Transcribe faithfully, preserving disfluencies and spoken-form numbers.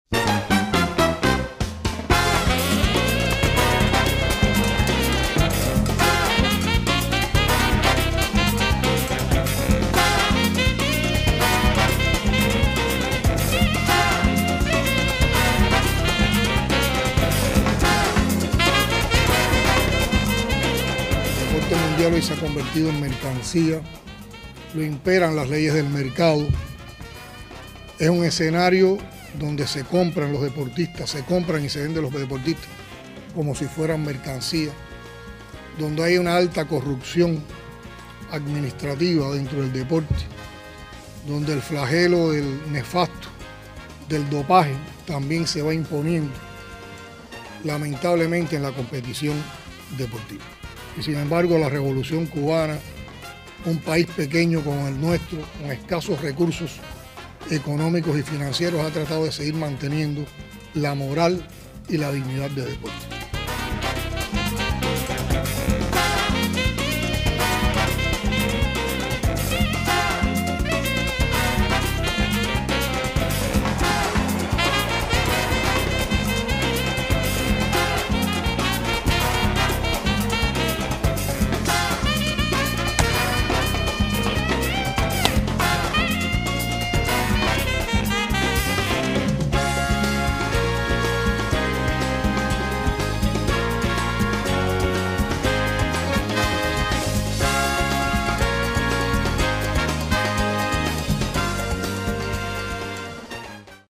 El deporte mundial hoy se ha convertido en mercancía, lo imperan las leyes del mercado. Es un escenario donde se compran los deportistas, se compran y se venden los deportistas como si fueran mercancía, donde hay una alta corrupción administrativa dentro del deporte, donde el flagelo del nefasto, del dopaje, también se va imponiendo, lamentablemente, en la competición deportiva. Y sin embargo, la Revolución Cubana, un país pequeño como el nuestro, con escasos recursos económicos y financieros, ha tratado de seguir manteniendo la moral y la dignidad del deporte.